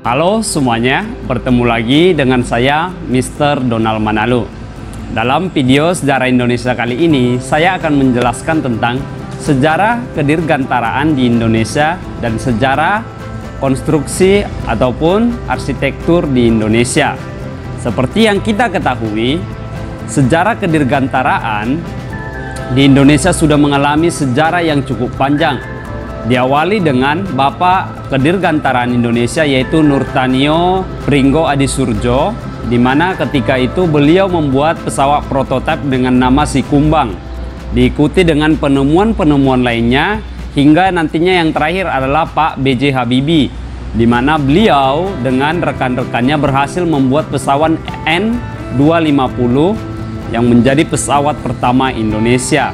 Halo semuanya, bertemu lagi dengan saya Mr. Donald Manalu. Dalam video sejarah Indonesia kali ini, saya akan menjelaskan tentang sejarah kedirgantaraan di Indonesia dan sejarah konstruksi ataupun arsitektur di Indonesia. Seperti yang kita ketahui, sejarah kedirgantaraan di Indonesia sudah mengalami sejarah yang cukup panjang. Diawali dengan Bapak Kedirgantaraan Indonesia yaitu Nurtanio Pringgo Adisurjo, di mana ketika itu beliau membuat pesawat prototipe dengan nama Sikumbang, diikuti dengan penemuan-penemuan lainnya hingga nantinya yang terakhir adalah Pak B.J. Habibie, di mana beliau dengan rekan-rekannya berhasil membuat pesawat N250 yang menjadi pesawat pertama Indonesia.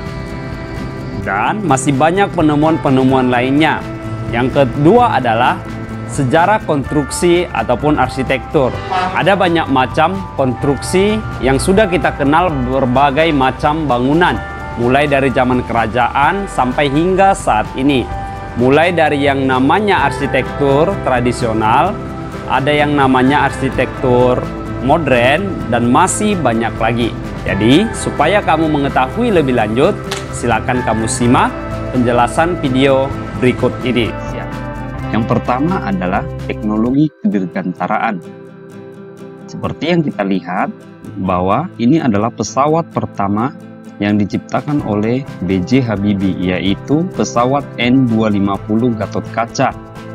Dan masih banyak penemuan-penemuan lainnya. Yang kedua adalah sejarah konstruksi ataupun arsitektur. Ada banyak macam konstruksi yang sudah kita kenal, berbagai macam bangunan, mulai dari zaman kerajaan sampai hingga saat ini. Mulai dari yang namanya arsitektur tradisional, ada yang namanya arsitektur modern, dan masih banyak lagi. Jadi, supaya kamu mengetahui lebih lanjut, silakan kamu simak penjelasan video berikut ini. Yang pertama adalah teknologi kedirgantaraan. Seperti yang kita lihat bahwa ini adalah pesawat pertama yang diciptakan oleh B.J. Habibie, yaitu pesawat N250 Gatot Kaca.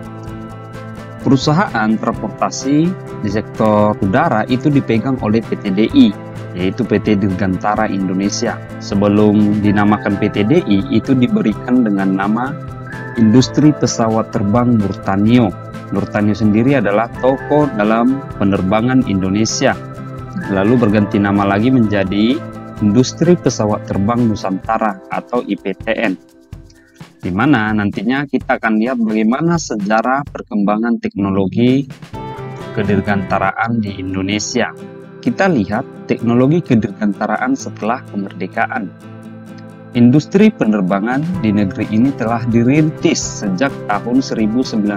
Perusahaan transportasi di sektor udara itu dipegang oleh PT DI, yaitu PT Dirgantara Indonesia. Sebelum dinamakan PT DI, itu diberikan dengan nama Industri Pesawat Terbang Nurtanio. Nurtanio sendiri adalah tokoh dalam penerbangan Indonesia. Lalu berganti nama lagi menjadi Industri Pesawat Terbang Nusantara atau IPTN. Di mana nantinya kita akan lihat bagaimana sejarah perkembangan teknologi kedirgantaraan di Indonesia. Kita lihat teknologi kedirgantaraan setelah kemerdekaan. Industri penerbangan di negeri ini telah dirintis sejak tahun 1946,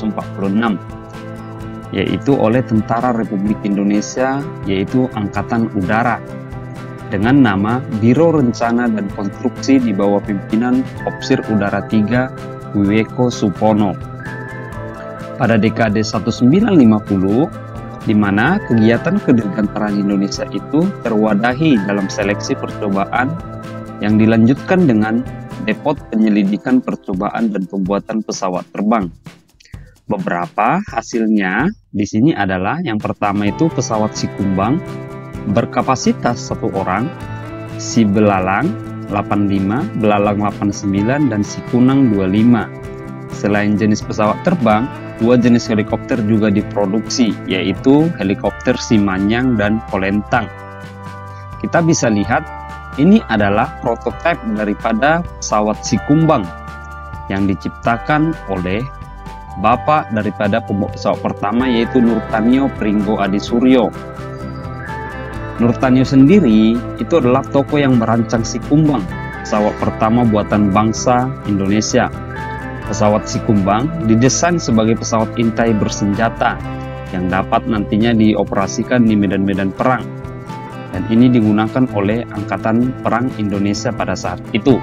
yaitu oleh Tentara Republik Indonesia, yaitu Angkatan Udara, dengan nama Biro Rencana dan Konstruksi di bawah pimpinan Opsir Udara 3 Wiweko Supono. Pada dekade 1950, di mana kegiatan kedirgantaraan Indonesia itu terwadahi dalam seleksi percobaan yang dilanjutkan dengan depot penyelidikan percobaan dan pembuatan pesawat terbang. Beberapa hasilnya di sini adalah yang pertama itu pesawat Sikumbang berkapasitas 1 orang, Si Belalang 85, Belalang 89, dan Si Kunang 25. Selain jenis pesawat terbang, 2 jenis helikopter juga diproduksi, yaitu helikopter Simanyang dan Kolentang. Kita bisa lihat ini adalah prototipe daripada pesawat Sikumbang yang diciptakan oleh bapak daripada pembawa pesawat pertama, yaitu Nurtanio Pringgo Adisurjo. Nurtanio sendiri itu adalah tokoh yang merancang Sikumbang, pesawat pertama buatan bangsa Indonesia. Pesawat Sikumbang didesain sebagai pesawat intai bersenjata yang dapat nantinya dioperasikan di medan-medan perang. Dan ini digunakan oleh Angkatan Perang Indonesia pada saat itu.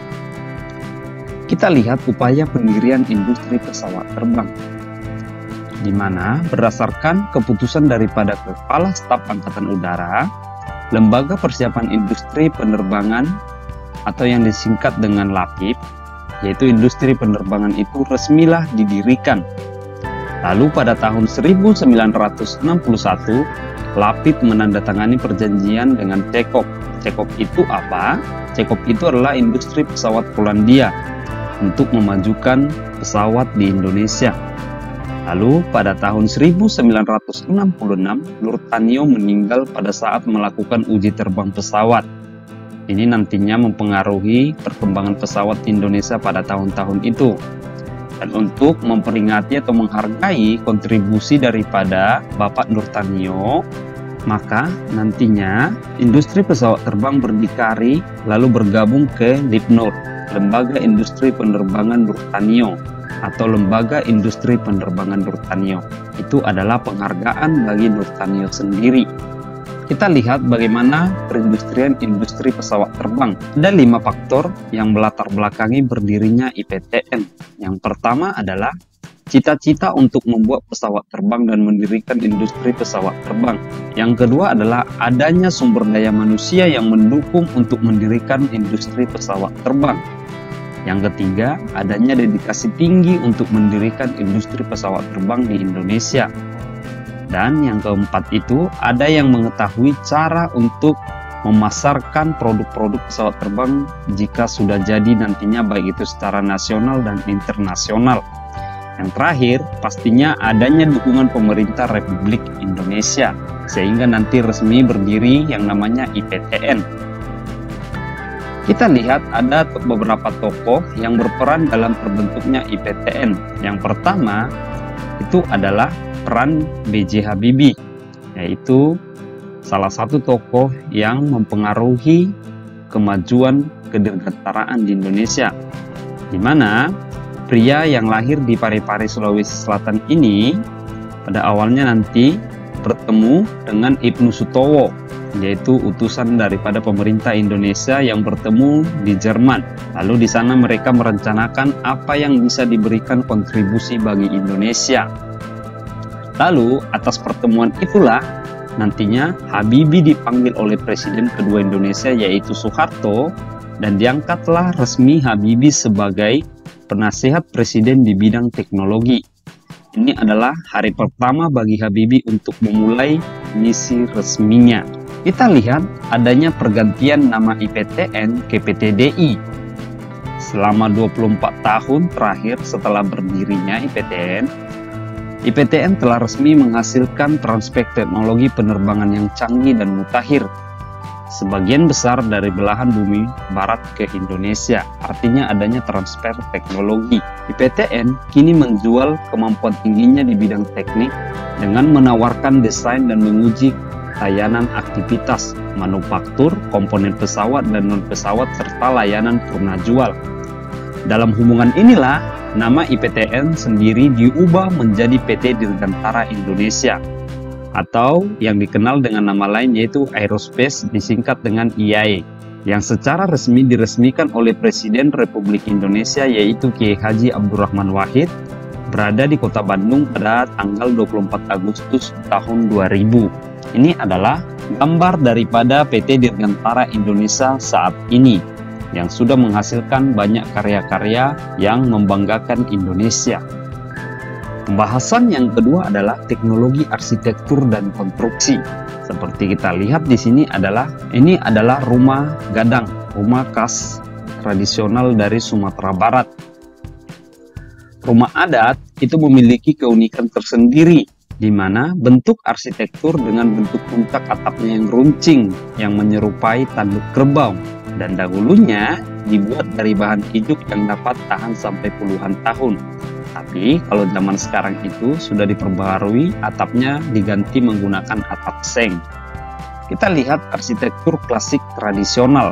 Kita lihat upaya pendirian industri pesawat terbang, di mana berdasarkan keputusan daripada Kepala Staf Angkatan Udara, Lembaga Persiapan Industri Penerbangan atau yang disingkat dengan LAPIP, yaitu industri penerbangan itu resmilah didirikan. Lalu pada tahun 1961, LAPIP menandatangani perjanjian dengan Cekop. Cekop itu apa? Cekop itu adalah industri pesawat Polandia untuk memajukan pesawat di Indonesia. Lalu pada tahun 1966, Nurtanio meninggal pada saat melakukan uji terbang pesawat. Ini nantinya mempengaruhi perkembangan pesawat di Indonesia pada tahun-tahun itu. Dan untuk memperingati atau menghargai kontribusi daripada Bapak Nurtanio, maka nantinya industri pesawat terbang berdikari lalu bergabung ke LIPNUR, Lembaga Industri Penerbangan Nurtanio. atau Lembaga Industri Penerbangan Nurtanio. Itu adalah penghargaan bagi Nurtanio sendiri. Kita lihat bagaimana perindustrian industri pesawat terbang. Ada 5 faktor yang melatar belakangi berdirinya IPTN. Yang pertama adalah cita-cita untuk membuat pesawat terbang dan mendirikan industri pesawat terbang. Yang kedua adalah adanya sumber daya manusia yang mendukung untuk mendirikan industri pesawat terbang. Yang ketiga, adanya dedikasi tinggi untuk mendirikan industri pesawat terbang di Indonesia. Dan yang keempat itu, ada yang mengetahui cara untuk memasarkan produk-produk pesawat terbang jika sudah jadi nantinya, baik itu secara nasional dan internasional. Yang terakhir, pastinya adanya dukungan pemerintah Republik Indonesia, sehingga nanti resmi berdiri yang namanya IPTN. Kita lihat ada beberapa tokoh yang berperan dalam terbentuknya IPTN. Yang pertama, itu adalah peran B.J. Habibie, yaitu salah satu tokoh yang mempengaruhi kemajuan kedirgantaraan di Indonesia, di mana pria yang lahir di Parepare, Sulawesi Selatan ini pada awalnya nanti bertemu dengan Ibnu Sutowo, yaitu utusan daripada pemerintah Indonesia yang bertemu di Jerman. Lalu di sana mereka merencanakan apa yang bisa diberikan kontribusi bagi Indonesia. Lalu atas pertemuan itulah nantinya Habibie dipanggil oleh Presiden kedua Indonesia, yaitu Soeharto, dan diangkatlah resmi Habibie sebagai penasihat Presiden di bidang teknologi. Ini adalah hari pertama bagi Habibie untuk memulai misi resminya. Kita lihat adanya pergantian nama IPTN ke PTDI. Selama 24 tahun terakhir setelah berdirinya IPTN telah resmi menghasilkan transpek teknologi penerbangan yang canggih dan mutakhir. Sebagian besar dari belahan bumi barat ke Indonesia, artinya adanya transfer teknologi. IPTN kini menjual kemampuan tingginya di bidang teknik dengan menawarkan desain dan menguji layanan aktivitas, manufaktur, komponen pesawat dan non-pesawat, serta layanan purna jual. Dalam hubungan inilah, nama IPTN sendiri diubah menjadi PT Dirgantara Indonesia, atau yang dikenal dengan nama lain yaitu Aerospace, disingkat dengan IAE, yang secara resmi diresmikan oleh Presiden Republik Indonesia yaitu Kiai Haji Abdurrahman Wahid, berada di Kota Bandung pada tanggal 24 Agustus tahun 2000. Ini adalah gambar daripada PT Dirgantara Indonesia saat ini, yang sudah menghasilkan banyak karya-karya yang membanggakan Indonesia. Pembahasan yang kedua adalah teknologi arsitektur dan konstruksi. Seperti kita lihat di sini ini adalah rumah gadang, rumah khas tradisional dari Sumatera Barat. Rumah adat itu memiliki keunikan tersendiri, di mana bentuk arsitektur dengan bentuk puncak atapnya yang runcing yang menyerupai tanduk kerbau, dan dahulunya dibuat dari bahan hidup yang dapat tahan sampai puluhan tahun. Tapi kalau zaman sekarang itu sudah diperbaharui, atapnya diganti menggunakan atap seng. Kita lihat arsitektur klasik tradisional,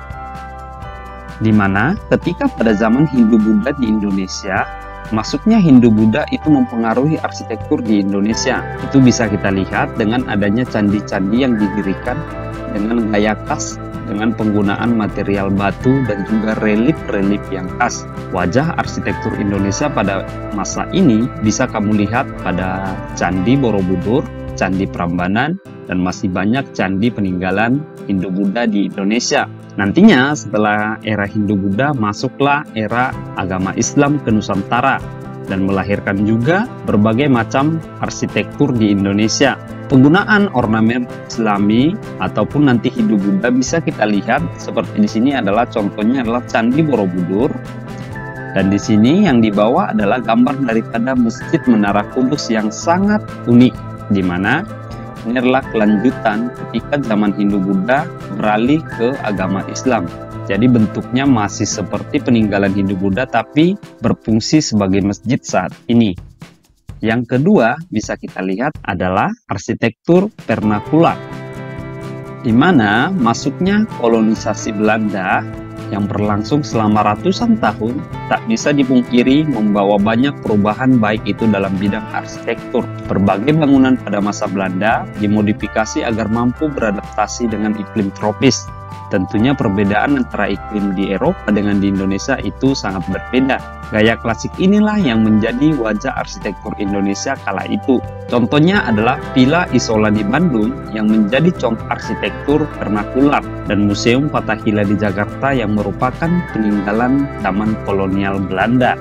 di mana ketika pada zaman Hindu-Buddha di Indonesia, masuknya Hindu-Buddha itu mempengaruhi arsitektur di Indonesia. Itu bisa kita lihat dengan adanya candi-candi yang didirikan dengan gaya khas, dengan penggunaan material batu dan juga relief-relief yang khas. Wajah arsitektur Indonesia pada masa ini bisa kamu lihat pada Candi Borobudur, Candi Prambanan, dan masih banyak candi peninggalan Hindu-Buddha di Indonesia. Nantinya setelah era Hindu-Buddha masuklah era agama Islam ke Nusantara dan melahirkan juga berbagai macam arsitektur di Indonesia. Penggunaan ornamen Islami ataupun nanti Hindu-Buddha bisa kita lihat seperti di sini adalah contohnya adalah Candi Borobudur, dan di sini yang dibawa adalah gambar daripada Masjid Menara Kudus yang sangat unik, di mana ini adalah kelanjutan ketika zaman Hindu-Buddha beralih ke agama Islam. Jadi bentuknya masih seperti peninggalan Hindu-Buddha tapi berfungsi sebagai masjid saat ini. Yang kedua bisa kita lihat adalah arsitektur vernakular, di mana masuknya kolonisasi Belanda yang berlangsung selama ratusan tahun tak bisa dipungkiri membawa banyak perubahan baik itu dalam bidang arsitektur. Berbagai bangunan pada masa Belanda dimodifikasi agar mampu beradaptasi dengan iklim tropis. Tentunya perbedaan antara iklim di Eropa dengan di Indonesia itu sangat berbeda. Gaya klasik inilah yang menjadi wajah arsitektur Indonesia kala itu. Contohnya adalah Villa Isola di Bandung yang menjadi contoh arsitektur vernakular dan Museum Fathahillah di Jakarta yang merupakan peninggalan zaman kolonial Belanda.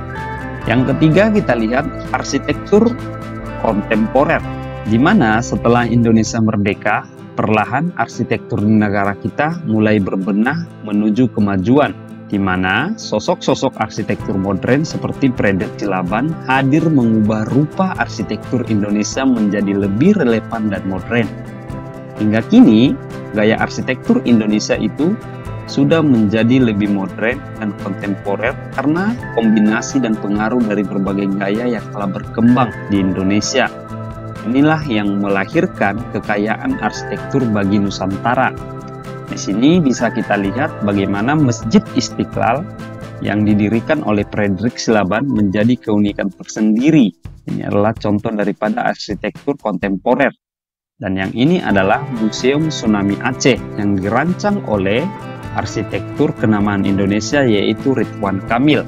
Yang ketiga kita lihat arsitektur kontemporer, di mana setelah Indonesia merdeka, perlahan arsitektur di negara kita mulai berbenah menuju kemajuan, di mana sosok-sosok arsitektur modern seperti Fredrik Silaban hadir mengubah rupa arsitektur Indonesia menjadi lebih relevan dan modern. Hingga kini, gaya arsitektur Indonesia itu sudah menjadi lebih modern dan kontemporer karena kombinasi dan pengaruh dari berbagai gaya yang telah berkembang di Indonesia. Inilah yang melahirkan kekayaan arsitektur bagi Nusantara. Di sini bisa kita lihat bagaimana Masjid Istiqlal yang didirikan oleh Fredrik Silaban menjadi keunikan tersendiri. Ini adalah contoh daripada arsitektur kontemporer. Dan yang ini adalah Museum Tsunami Aceh yang dirancang oleh arsitektur kenamaan Indonesia yaitu Ridwan Kamil.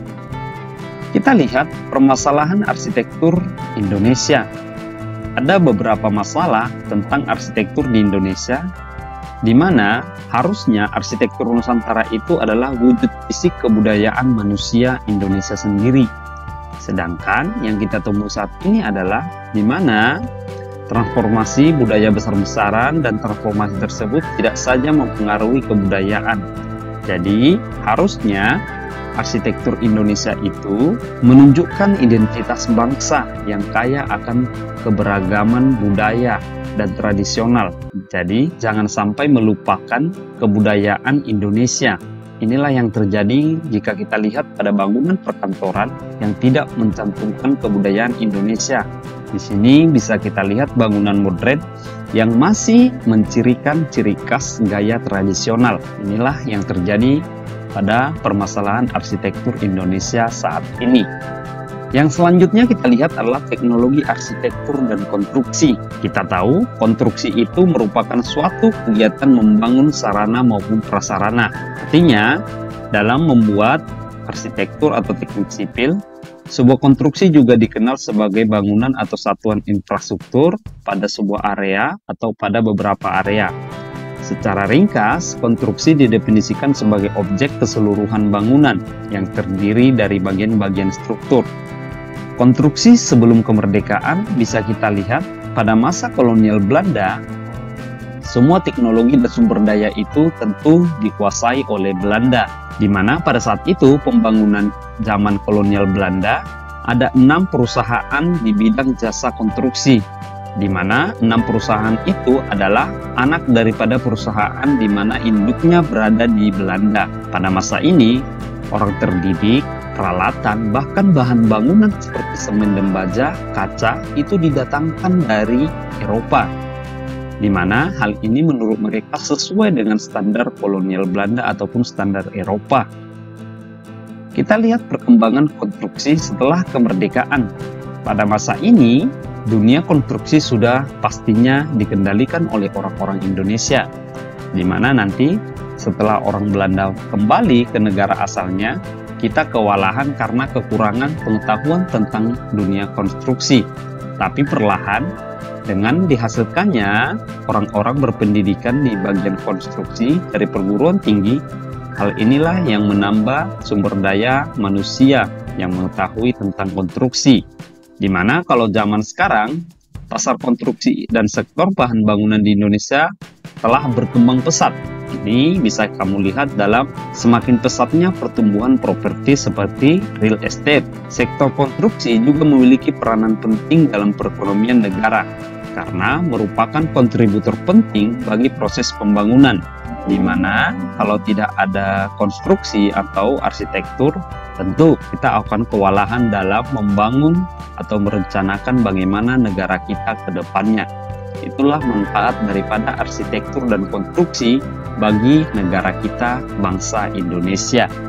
Kita lihat permasalahan arsitektur Indonesia. Ada beberapa masalah tentang arsitektur di Indonesia, di mana harusnya arsitektur Nusantara itu adalah wujud fisik kebudayaan manusia Indonesia sendiri. Sedangkan yang kita temui saat ini adalah di mana transformasi budaya besar-besaran dan transformasi tersebut tidak saja mempengaruhi kebudayaan. Jadi harusnya arsitektur Indonesia itu menunjukkan identitas bangsa yang kaya akan keberagaman budaya dan tradisional. Jadi jangan sampai melupakan kebudayaan Indonesia. Inilah yang terjadi jika kita lihat pada bangunan perkantoran yang tidak mencantumkan kebudayaan Indonesia. Di sini bisa kita lihat bangunan modern yang masih mencirikan ciri khas gaya tradisional. Inilah yang terjadi pada permasalahan arsitektur Indonesia saat ini. Yang selanjutnya kita lihat adalah teknologi arsitektur dan konstruksi. Kita tahu konstruksi itu merupakan suatu kegiatan membangun sarana maupun prasarana. Artinya dalam membuat arsitektur atau teknik sipil, sebuah konstruksi juga dikenal sebagai bangunan atau satuan infrastruktur pada sebuah area atau pada beberapa area. Secara ringkas, konstruksi didefinisikan sebagai objek keseluruhan bangunan yang terdiri dari bagian-bagian struktur. Konstruksi sebelum kemerdekaan bisa kita lihat pada masa kolonial Belanda, semua teknologi dan sumber daya itu tentu dikuasai oleh Belanda, di mana pada saat itu pembangunan zaman kolonial Belanda ada 6 perusahaan di bidang jasa konstruksi, di mana 6 perusahaan itu adalah anak daripada perusahaan di mana induknya berada di Belanda. Pada masa ini, orang terdidik, peralatan, bahkan bahan bangunan seperti semen dan baja, kaca itu didatangkan dari Eropa, di mana hal ini menurut mereka sesuai dengan standar kolonial Belanda ataupun standar Eropa. Kita lihat perkembangan konstruksi setelah kemerdekaan. Pada masa ini, dunia konstruksi sudah pastinya dikendalikan oleh orang-orang Indonesia, di mana nanti setelah orang Belanda kembali ke negara asalnya, kita kewalahan karena kekurangan pengetahuan tentang dunia konstruksi. Tapi perlahan, dengan dihasilkannya orang-orang berpendidikan di bagian konstruksi dari perguruan tinggi, hal inilah yang menambah sumber daya manusia yang mengetahui tentang konstruksi. Di mana kalau zaman sekarang, pasar konstruksi dan sektor bahan bangunan di Indonesia telah berkembang pesat. Ini bisa kamu lihat dalam semakin pesatnya pertumbuhan properti seperti real estate. Sektor konstruksi juga memiliki peranan penting dalam perekonomian negara karena merupakan kontributor penting bagi proses pembangunan, di mana kalau tidak ada konstruksi atau arsitektur, tentu kita akan kewalahan dalam membangun atau merencanakan bagaimana negara kita ke depannya. itulah manfaat daripada arsitektur dan konstruksi bagi negara kita, bangsa Indonesia.